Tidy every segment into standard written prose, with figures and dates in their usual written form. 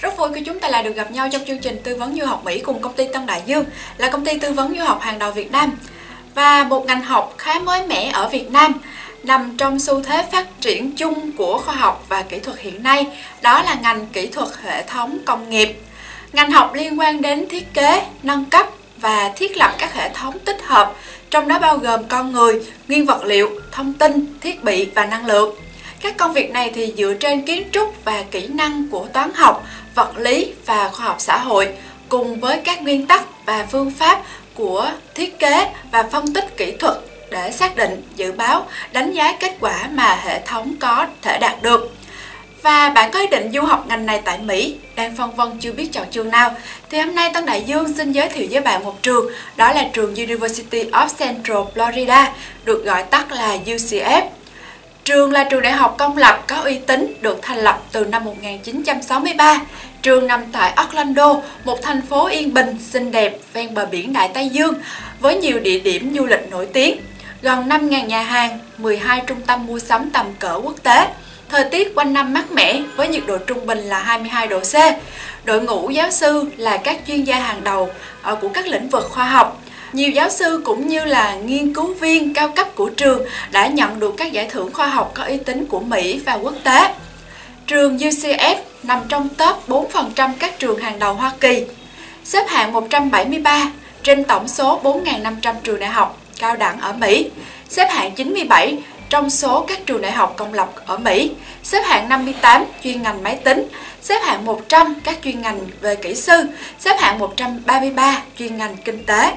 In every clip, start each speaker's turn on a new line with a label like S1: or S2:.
S1: Rất vui khi chúng ta lại được gặp nhau trong chương trình tư vấn du học Mỹ cùng công ty Tân Đại Dương, là công ty tư vấn du học hàng đầu Việt Nam. Và một ngành học khá mới mẻ ở Việt Nam, nằm trong xu thế phát triển chung của khoa học và kỹ thuật hiện nay, đó là ngành kỹ thuật hệ thống công nghiệp. Ngành học liên quan đến thiết kế, nâng cấp và thiết lập các hệ thống tích hợp, trong đó bao gồm con người, nguyên vật liệu, thông tin, thiết bị và năng lượng. Các công việc này thì dựa trên kiến trúc và kỹ năng của toán học, vật lý và khoa học xã hội, cùng với các nguyên tắc và phương pháp của thiết kế và phân tích kỹ thuật để xác định, dự báo, đánh giá kết quả mà hệ thống có thể đạt được. Và bạn có ý định du học ngành này tại Mỹ, đang phân vân chưa biết chọn trường nào, thì hôm nay Tân Đại Dương xin giới thiệu với bạn một trường, đó là trường University of Central Florida, được gọi tắt là UCF. Trường là trường đại học công lập có uy tín, được thành lập từ năm 1963. Trường nằm tại Orlando, một thành phố yên bình, xinh đẹp ven bờ biển Đại Tây Dương, với nhiều địa điểm du lịch nổi tiếng, gần 5.000 nhà hàng, 12 trung tâm mua sắm tầm cỡ quốc tế. Thời tiết quanh năm mát mẻ với nhiệt độ trung bình là 22 độ C. Đội ngũ giáo sư là các chuyên gia hàng đầu của các lĩnh vực khoa học. Nhiều giáo sư cũng như là nghiên cứu viên cao cấp của trường đã nhận được các giải thưởng khoa học có uy tín của Mỹ và quốc tế. Trường UCF nằm trong top 4% các trường hàng đầu Hoa Kỳ, xếp hạng 173 trên tổng số 4.500 trường đại học cao đẳng ở Mỹ, xếp hạng 97 trong số các trường đại học công lập ở Mỹ, xếp hạng 58 chuyên ngành máy tính, xếp hạng 100 các chuyên ngành về kỹ sư, xếp hạng 133 chuyên ngành kinh tế,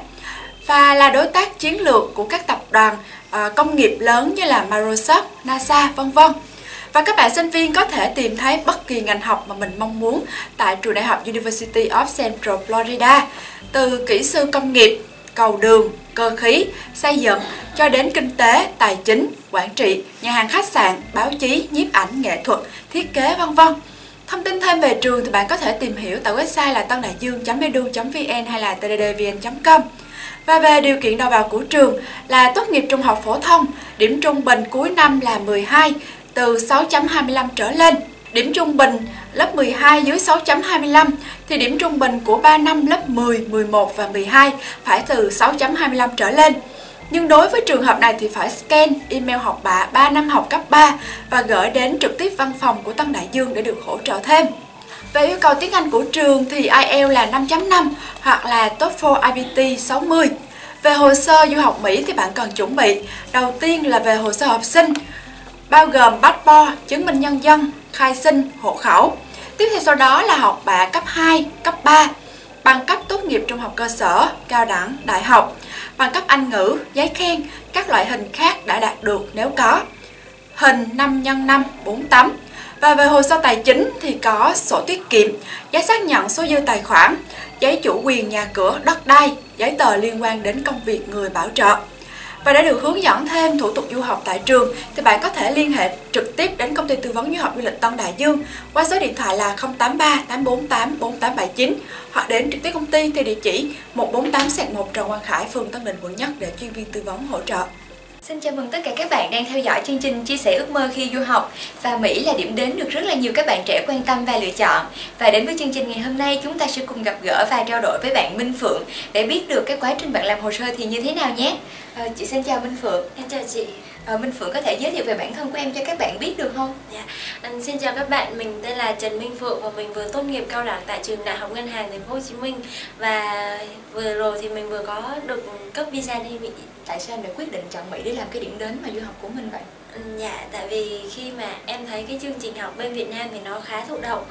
S1: và là đối tác chiến lược của các tập đoàn công nghiệp lớn như là Microsoft, NASA, v.v. Và các bạn sinh viên có thể tìm thấy bất kỳ ngành học mà mình mong muốn tại trường đại học University of Central Florida, từ kỹ sư công nghiệp, cầu đường, cơ khí, xây dựng cho đến kinh tế, tài chính, quản trị, nhà hàng khách sạn, báo chí, nhiếp ảnh, nghệ thuật, thiết kế, v.v. Thông tin thêm về trường thì bạn có thể tìm hiểu tại website là tandaiduong.edu.vn hay là tddvn.com. Và về điều kiện đầu vào của trường là tốt nghiệp trung học phổ thông, điểm trung bình cuối năm là 12 từ 6.25 trở lên. Điểm trung bình lớp 12 dưới 6.25 thì điểm trung bình của 3 năm lớp 10, 11 và 12 phải từ 6.25 trở lên. Nhưng đối với trường hợp này thì phải scan email học bạ 3 năm học cấp 3 và gửi đến trực tiếp văn phòng của Tân Đại Dương để được hỗ trợ thêm. Về yêu cầu tiếng Anh của trường thì IELTS là 5.5 hoặc là TOEFL IBT 60. Về hồ sơ du học Mỹ thì bạn cần chuẩn bị. Đầu tiên là về hồ sơ học sinh, bao gồm passport, chứng minh nhân dân, khai sinh, hộ khẩu. Tiếp theo sau đó là học bạ cấp 2, cấp 3, bằng cấp tốt nghiệp trung học cơ sở, cao đẳng, đại học, bằng cấp Anh ngữ, giấy khen, các loại hình khác đã đạt được nếu có. Hình 5x5, 4 tấm. Và về hồ sơ tài chính thì có sổ tiết kiệm, giấy xác nhận số dư tài khoản, giấy chủ quyền nhà cửa, đất đai, giấy tờ liên quan đến công việc người bảo trợ. Và để được hướng dẫn thêm thủ tục du học tại trường thì bạn có thể liên hệ trực tiếp đến công ty tư vấn du học du lịch Tân Đại Dương qua số điện thoại là 083 848 4879 hoặc đến trực tiếp công ty theo địa chỉ 148/1 Trần Quang Khải, phường Tân Định, quận Nhất để chuyên viên tư vấn hỗ trợ.
S2: Xin chào mừng tất cả các bạn đang theo dõi chương trình Chia sẻ ước mơ khi du học. Và Mỹ là điểm đến được rất là nhiều các bạn trẻ quan tâm và lựa chọn. Và đến với chương trình ngày hôm nay, chúng ta sẽ cùng gặp gỡ và trao đổi với bạn Minh Phượng để biết được cái quá trình bạn làm hồ sơ thì như thế nào nhé. Chị xin chào Minh Phượng.
S3: Em chào chị.
S2: Minh Phượng có thể giới thiệu về bản thân của em cho các bạn biết được không?
S3: Dạ. Xin chào các bạn, mình tên là Trần Minh Phượng và mình vừa tốt nghiệp cao đẳng tại trường Đại học Ngân hàng Thành phố Hồ Chí Minh. Và vừa rồi thì mình vừa có được cấp visa đi Mỹ.
S2: Tại sao em đã quyết định chọn Mỹ để làm cái điểm đến mà du học của mình vậy?
S3: Dạ, tại vì khi mà em thấy cái chương trình học bên Việt Nam thì nó khá thụ động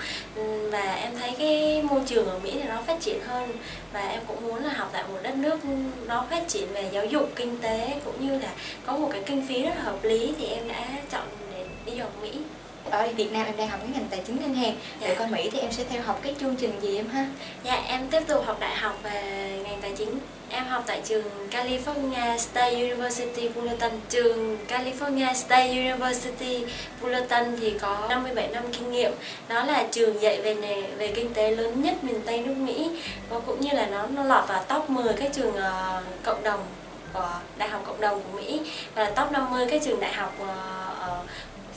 S3: và em thấy cái môi trường ở Mỹ thì nó phát triển hơn, và em cũng muốn là học tại một đất nước nó phát triển về giáo dục, kinh tế cũng như là có một cái kinh phí rất là hợp lý, thì em đã chọn để đi du học Mỹ.
S2: Ở Việt Nam em đang học cái ngành tài chính ngân hàng, vậy còn Mỹ thì em sẽ theo học cái chương trình gì em ha?
S3: Dạ, em tiếp tục học đại học về ngành tài chính. Em học tại trường California State University Fullerton. Trường California State University Fullerton thì có 57 năm kinh nghiệm. Nó là trường dạy về kinh tế lớn nhất miền Tây nước Mỹ, và cũng như là nó lọt vào top 10 các trường cộng đồng của đại học cộng đồng của Mỹ, và top 50 các trường đại học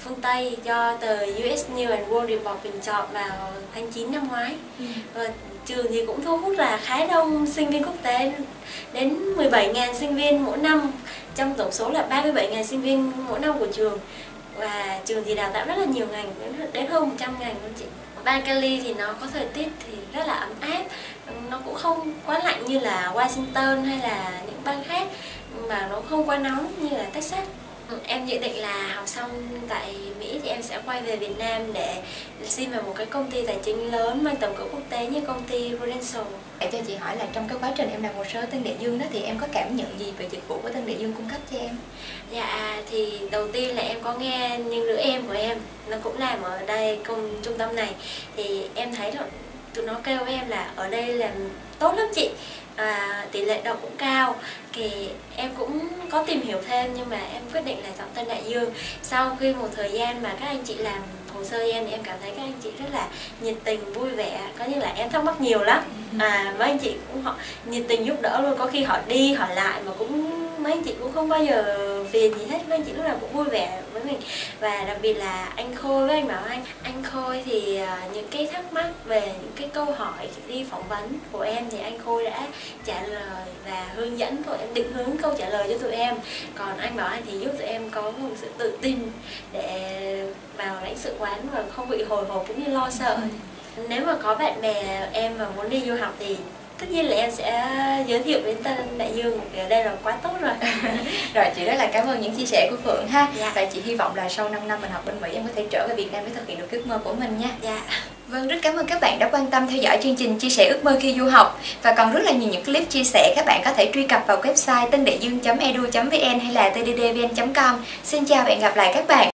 S3: phương Tây do tờ US News and World Report bình chọn vào tháng 9 năm ngoái. Và trường thì cũng thu hút là khá đông sinh viên quốc tế, đến 17.000 sinh viên mỗi năm, trong tổng số là 37.000 sinh viên mỗi năm của trường. Và trường thì đào tạo rất là nhiều ngành, đến hơn 100 ngành luôn chị. Bang Cali thì nó có thời tiết thì rất là ấm áp, nó cũng không quá lạnh như là Washington hay là những bang khác, mà nó không quá nóng như là Texas. Em dự định là học xong tại Mỹ thì em sẽ quay về Việt Nam để xin vào một cái công ty tài chính lớn mang tầm cỡ quốc tế như công ty Prudential.
S2: Để cho chị hỏi là trong cái quá trình em làm hồ sơ Tân Đại Dương đó thì em có cảm nhận gì về dịch vụ của Tân Đại Dương cung cấp cho em?
S3: Dạ, thì đầu tiên là em có nghe những đứa em của em nó cũng làm ở đây trung tâm này, thì em thấy là tụi nó kêu với em là ở đây làm tốt lắm chị, tỷ lệ đậu cũng cao. Thì em cũng có tìm hiểu thêm nhưng mà em quyết định là chọn Tân Đại Dương. Sau khi một thời gian mà các anh chị làm hồ sơ em thì em cảm thấy các anh chị rất là nhiệt tình, vui vẻ. Có như là em thắc mắc nhiều lắm, mấy anh chị cũng họ nhiệt tình giúp đỡ luôn, có khi họ đi hỏi lại mà cũng mấy anh chị cũng không bao giờ phiền gì hết, mấy anh chị lúc nào cũng vui vẻ với mình. Và đặc biệt là anh Khôi với anh Bảo Anh Khôi thì những cái thắc mắc về những cái câu hỏi đi phỏng vấn của em thì anh Khôi đã trả lời và hướng dẫn tụi em, định hướng câu trả lời cho tụi em. Còn anh Bảo Anh thì giúp tụi em có một sự tự tin để vào lãnh sự quán và không bị hồi hộp cũng như lo sợ. Nếu mà có bạn bè em mà muốn đi du học thì tất nhiên là em sẽ giới thiệu đến Tân Đại Dương, vì ở đây là quá tốt rồi.
S2: Rồi, chị rất là cảm ơn những chia sẻ của Phượng ha.
S3: Dạ.
S2: Và chị hy vọng là sau 5 năm mình học bên Mỹ em có thể trở về Việt Nam để thực hiện được ước mơ của mình nha.
S3: Dạ.
S2: Vâng, rất cảm ơn các bạn đã quan tâm theo dõi chương trình Chia sẻ ước mơ khi du học. Và còn rất là nhiều những clip chia sẻ, các bạn có thể truy cập vào website tandaydương.edu.vn hay là tddvn.com. Xin chào và hẹn gặp lại các bạn.